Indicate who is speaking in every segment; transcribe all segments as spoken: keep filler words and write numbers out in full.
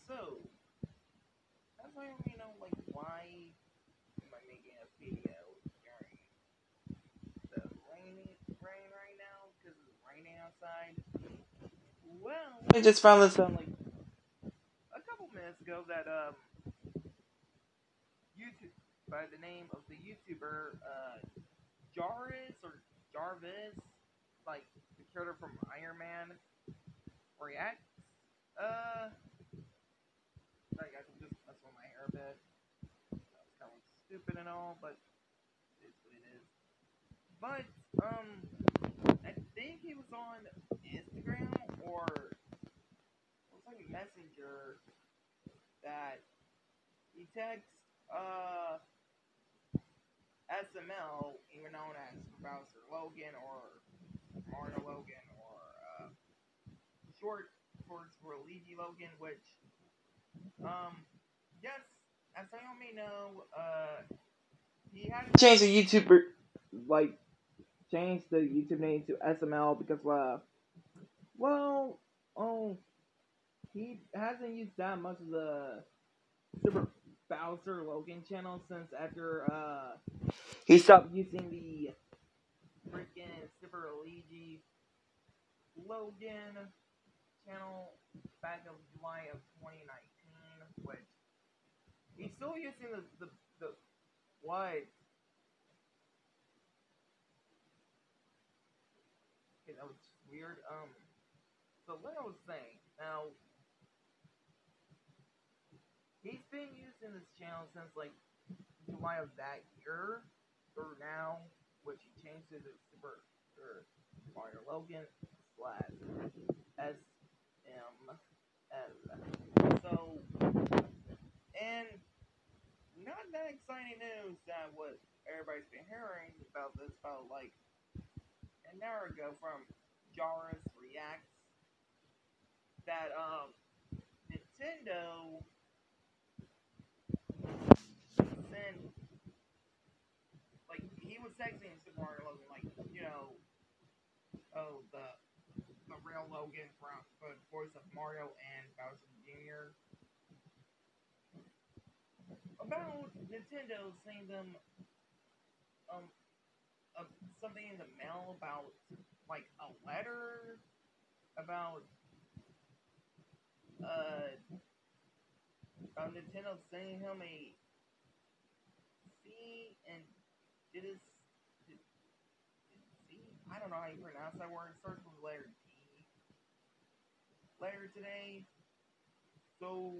Speaker 1: So, that's why you know, like, why am I making a video during the rainy rain right now? Because it's raining outside. Well, I just found this out like a couple minutes ago that um YouTube by the name of the YouTuber uh Jarvis or Jarvis, like the character from Iron Man, reacts. Uh, like I can just mess with my hair a bit. It's kind of stupid and all, but it's what it is. But um, I think he was on Instagram or it was like Messenger that he texts uh S M L, even known as Bowser Logan or Mario Logan or uh, short words for Luigi Logan, which um yes, as I all may know, uh he had to change the YouTuber like change the YouTube name to S M L because uh well oh he hasn't used that much of the Super Bowser Logan channel since after uh he stopped using the freaking Super Luigi Logan channel back in July of twenty nineteen, which he's still using the the, the what? Okay, that was weird. Um, so what I was saying now, he's been using this channel since like July of that year or now, which he changed it to Super or Mario Logan slash S M L. So, and not that exciting news that what everybody's been hearing about this about like an hour ago from Jarvis Reacts that um Nintendo sent like he was texting Super Mario Logan like you know oh the the real Logan from the voice of Mario and Bowser Junior about Nintendo sending them um uh, something in the mail about like a letter about uh about Nintendo sending him a C and did his did, did C I don't know how you pronounce that word. It starts with the letter D. Later today. So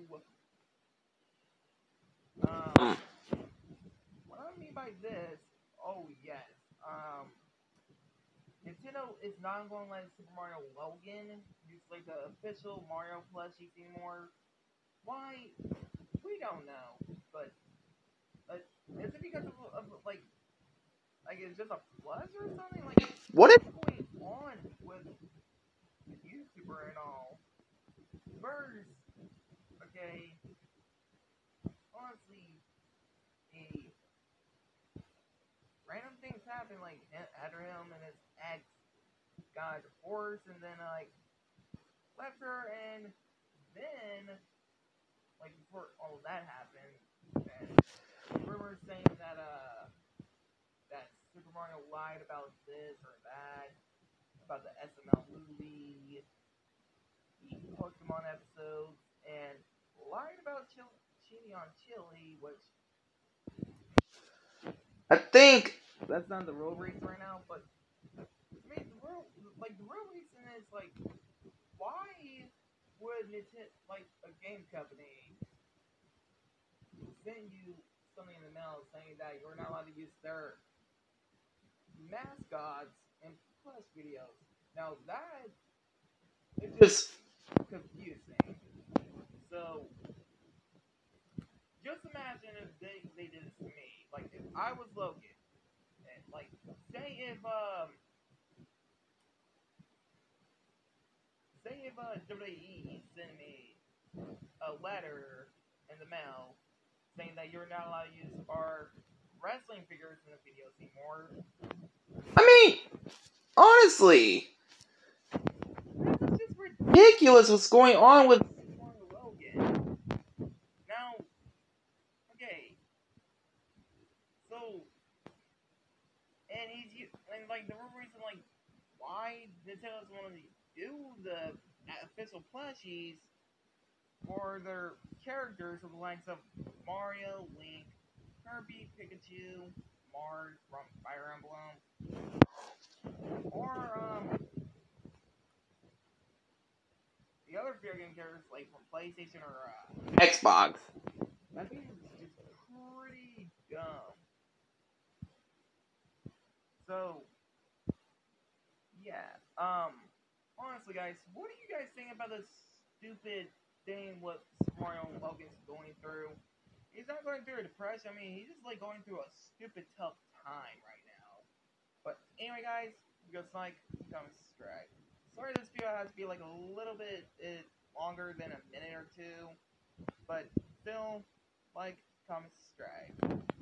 Speaker 1: um what I mean by this, oh yes, um Nintendo is not going to let Super Mario Logan use like the official Mario plushies anymore. Why? We don't know. But uh, is it because of, of like like it's just a plus or something? Like what is going on with the YouTuber and all? First, okay, honestly, a random things happen like after him and his ex got divorced and then like left her and then like before all of that happened and rumors saying that uh that Super Mario lied about this or that about the S M L movie, the Pokemon episodes, and lied about Chili on Chili, which I think that's not the real reason right now, but I mean, the real, like the real reason is like, why would Nintendo, like a game company, send you something in the mail saying that you're not allowed to use their mascots in plus videos? Now that is just confusing. So just imagine if they they did this to me, like if I was Logan. Like, say if, um, say if, uh, W W E sent me a letter in the mail saying that you're not allowed to use our wrestling figures in the videos anymore. I mean, honestly, this is just ridiculous what's going on with Mario Logan. Nintendo doesn't want to do the official plushies for their characters with the likes of Mario, Link, Kirby, Pikachu, Mars from Fire Emblem, or um, the other video game characters like from PlayStation or uh, Xbox. I think it's pretty dumb. So, yeah. Um, honestly, guys, what do you guys think about this stupid thing what Mario Logan's going through? He's not going through a depression. I mean, he's just like going through a stupid tough time right now. But anyway, guys, go like, comment, subscribe. Sorry, this video has to be like a little bit uh, longer than a minute or two, but still, like, comment, subscribe.